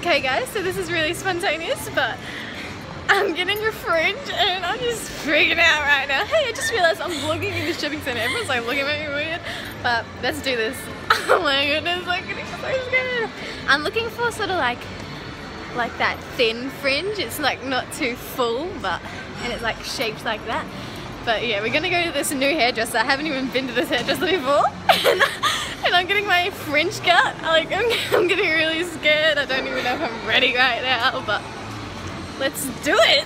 Okay guys, so this is really spontaneous, but I'm getting a fringe and I'm just freaking out right now. Hey, I just realized I'm vlogging in the shopping center. Everyone's like looking at me weird, but let's do this. Oh my goodness, I'm getting so scared. I'm looking for sort of like that thin fringe. It's like not too full, and it's like shaped like that. But yeah, we're gonna go to this new hairdresser. I haven't even been to this hairdresser before. And I'm getting my fringe cut. Like, I'm getting really scared. I don't even know if I'm ready right now, but let's do it.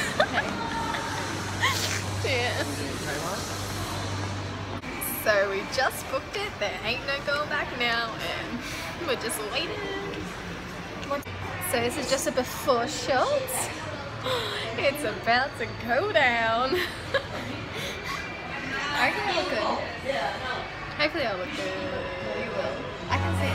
Yeah. So we just booked it. There ain't no going back now, and we're just waiting. So this is just a before shot. It's about to go down. I reckon I look good. Hopefully I'll look good. You will. I can see it.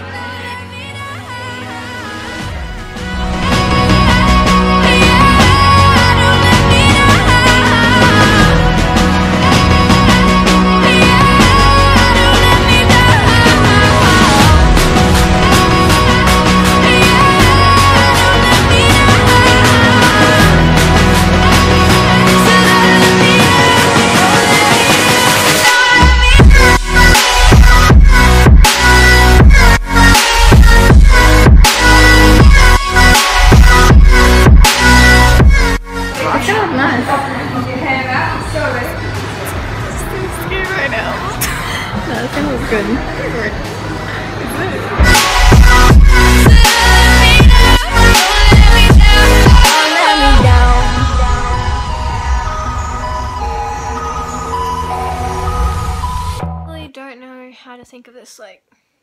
How to think of this, like,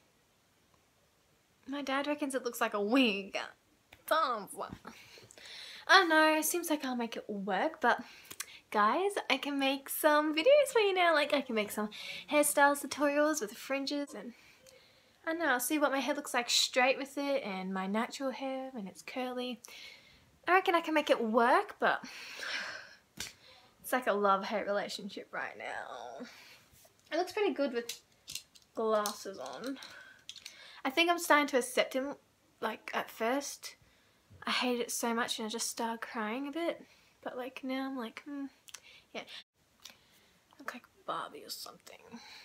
my dad reckons it looks like a wig. I don't know, it seems like I'll make it work, but guys, I can make some videos for you now. Like, I can make some hairstyles tutorials with fringes, and I don't know, I'll see what my hair looks like straight with it and my natural hair when it's curly. I reckon I can make it work, but it's like a love-hate relationship right now. It looks pretty good with glasses on. I think I'm starting to accept him. Like, at first I hated it so much and I just started crying a bit, but like now I'm like, yeah, I look like Barbie or something.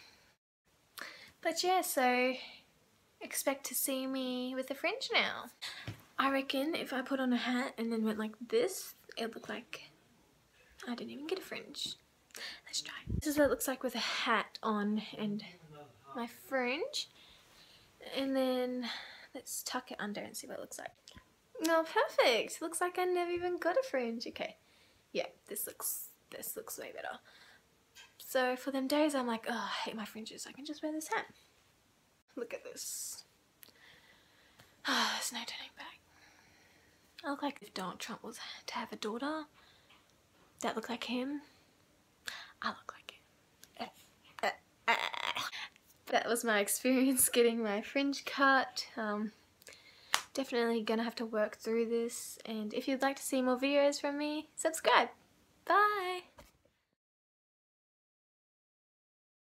But yeah, so expect to see me with a fringe now. I reckon if I put on a hat and then went like this, it'd look like I didn't even get a fringe. Let's try. This is what it looks like with a hat on and my fringe, and then let's tuck it under and see what it looks like. No, perfect. Looks like I never even got a fringe. Okay, yeah, this looks way better. So for them days I'm like, oh, I hate my fringes, I can just wear this hat. Look at this. Oh, there's no turning back. I look like if Donald Trump was to have a daughter that looked like him. I look like him. That was my experience getting my fringe cut. Definitely gonna have to work through this, and if you'd like to see more videos from me, subscribe. Bye!